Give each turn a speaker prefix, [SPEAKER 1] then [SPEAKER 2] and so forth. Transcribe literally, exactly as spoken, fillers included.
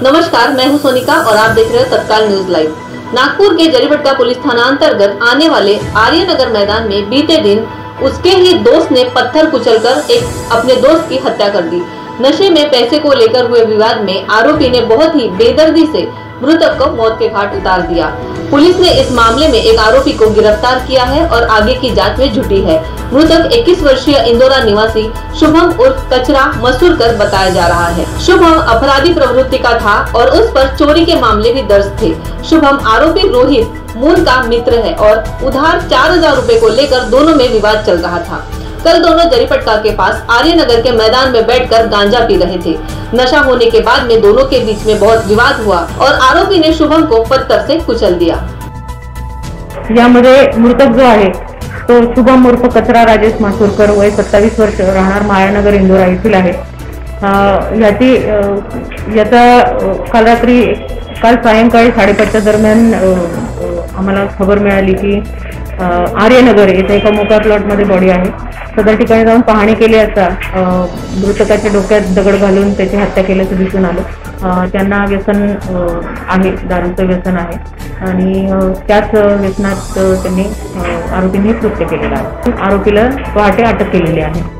[SPEAKER 1] नमस्कार, मैं हूं सोनिका और आप देख रहे हो तत्काल न्यूज लाइव। नागपुर के जरीपटका पुलिस थाना अंतर्गत आने वाले आर्यनगर मैदान में बीते दिन उसके ही दोस्त ने पत्थर कुचलकर एक अपने दोस्त की हत्या कर दी। नशे में पैसे को लेकर हुए विवाद में आरोपी ने बहुत ही बेदर्दी से मृतक को मौत के घाट उतार दिया। पुलिस ने इस मामले में एक आरोपी को गिरफ्तार किया है और आगे की जांच में जुटी है। मृतक इक्कीस वर्षीय इंदौरा निवासी शुभम उर्फ कचरा मसूरकर बताया जा रहा है। शुभम अपराधी प्रवृत्ति का था और उस पर चोरी के मामले भी दर्ज थे। शुभम आरोपी रोहित मूल का मित्र है और उधार चार हजार रूपए को लेकर दोनों में विवाद चल रहा था। कल दोनों जरीपटका के पास आर्यनगर के मैदान में बैठकर गांजा पी रहे थे। नशा होने के बाद में दोनों के बीच में बहुत विवाद हुआ और आरोपी ने शुभम को पत्थर से कुचल दिया।
[SPEAKER 2] यामध्ये मृतक जो आहे तो शुभम उर्फ कचरा राजेश मासुरकर, वय सत्तावीस वर्ष, राहणार मायानगर इंदोरा येथील आहे। याची याचा काल रात्री काल सायंकाळी साडेपाचच्या दरम्यान आम्हाला खबर मिळाली की आर्यनगर येथे एका मोका प्लॉटमध्ये बॉडी आहे। सदर ठिकाणी जाऊन पाहणी केली असता मृतकाच्या डोक्यात दगड घालून त्याची हत्या केल्याचं दिसून आलं। त्यांना व्यसन आहे, दारूचं व्यसन आहे आणि त्याच व्यसनात त्यांनी आरोपींनी कृत्य केलेलं आहे। आरोपीला पहाटे अटक केलेली आहे।